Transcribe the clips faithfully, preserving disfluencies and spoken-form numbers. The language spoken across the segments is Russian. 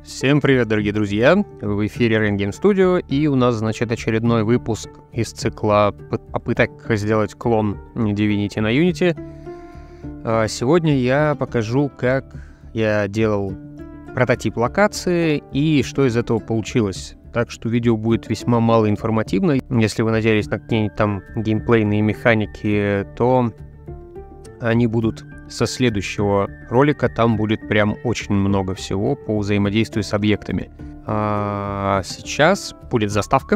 Всем привет, дорогие друзья! В эфире Rain Game Studio, и у нас, значит, очередной выпуск из цикла попыток сделать клон Divinity на Unity. Сегодня я покажу, как я делал прототип локации и что из этого получилось. Так что видео будет весьма мало информативно. Если вы надеялись на какие-нибудь там геймплейные механики, то они будут со следующего ролика. Там будет прям очень много всего по взаимодействию с объектами. А сейчас будет заставка.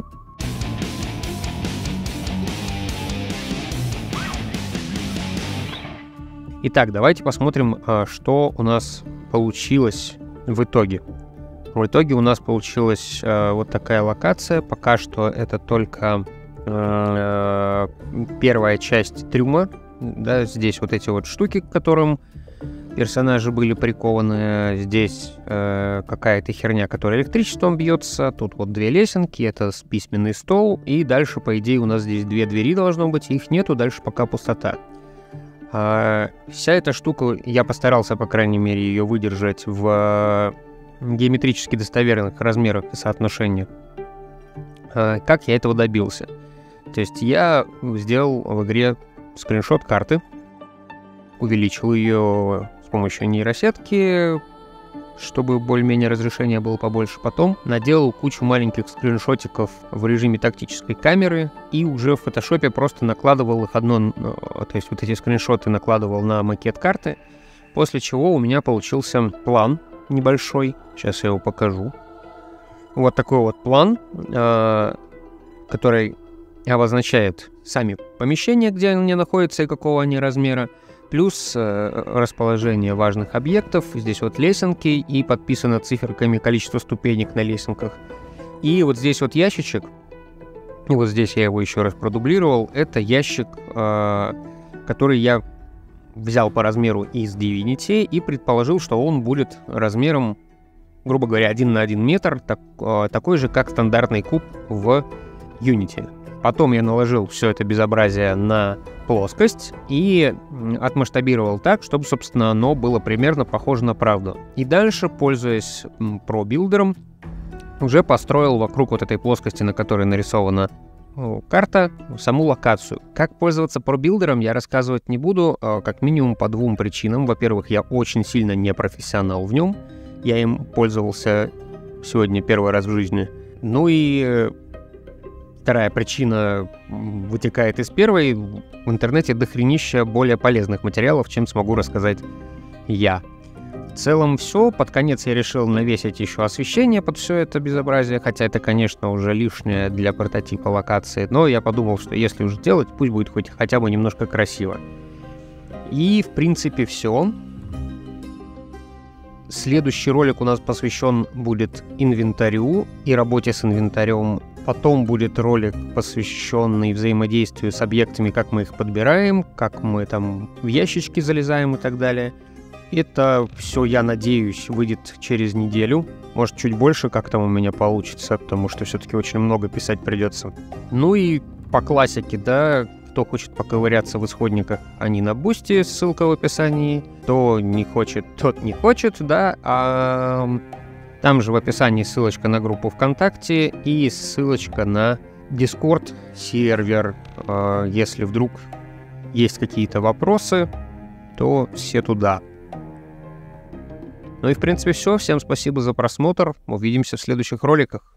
Итак, давайте посмотрим, что у нас получилось в итоге. В итоге у нас получилась э, вот такая локация. Пока что это только э, первая часть трюма. Да, здесь вот эти вот штуки, к которым персонажи были прикованы. Здесь э, какая-то херня, которая электричеством бьется. Тут вот две лесенки, это письменный стол. И дальше, по идее, у нас здесь две двери должно быть. Их нету, дальше пока пустота. А, вся эта штука, я постарался, по крайней мере, ее выдержать в геометрически достоверных размерах и соотношениях. А, как я этого добился? То есть я сделал в игре скриншот карты, увеличил ее с помощью нейросетки, чтобы более-менее разрешение было побольше. Потом наделал кучу маленьких скриншотиков в режиме тактической камеры и уже в фотошопе просто накладывал их одно, то есть вот эти скриншоты накладывал на макет карты, после чего у меня получился план небольшой. Сейчас я его покажу. Вот такой вот план, который обозначает сами помещения, где они находятся и какого они размера, плюс э, расположение важных объектов. Здесь вот лесенки, и подписано циферками количество ступенек на лесенках. И вот здесь вот ящичек, и вот здесь я его еще раз продублировал, это ящик, э, который я взял по размеру из Divinity и предположил, что он будет размером, грубо говоря, один на один метр, так, э, такой же, как стандартный куб в Unity. Потом я наложил все это безобразие на плоскость и отмасштабировал так, чтобы, собственно, оно было примерно похоже на правду. И дальше, пользуясь ProBuilder, уже построил вокруг вот этой плоскости, на которой нарисована карта, саму локацию. Как пользоваться ProBuilder, я рассказывать не буду, как минимум по двум причинам. Во-первых, я очень сильно не профессионал в нем. Я им пользовался сегодня первый раз в жизни. Ну и вторая причина вытекает из первой. В интернете дохренища более полезных материалов, чем смогу рассказать я. В целом все. Под конец я решил навесить еще освещение под все это безобразие, хотя это, конечно, уже лишнее для прототипа локации, но я подумал, что если уж делать, пусть будет хоть хотя бы немножко красиво. И, в принципе, все. Следующий ролик у нас посвящен будет инвентарю и работе с инвентарем. Потом будет ролик, посвященный взаимодействию с объектами, как мы их подбираем, как мы там в ящички залезаем и так далее. Это все, я надеюсь, выйдет через неделю. Может, чуть больше, как там у меня получится, потому что все-таки очень много писать придется. Ну и по классике, да, кто хочет поковыряться в исходниках, они на Бусти, ссылка в описании. Кто не хочет, тот не хочет, да, а... Там же в описании ссылочка на группу ВКонтакте и ссылочка на Discord сервер. Если вдруг есть какие-то вопросы, то все туда. Ну и в принципе все. Всем спасибо за просмотр. Увидимся в следующих роликах.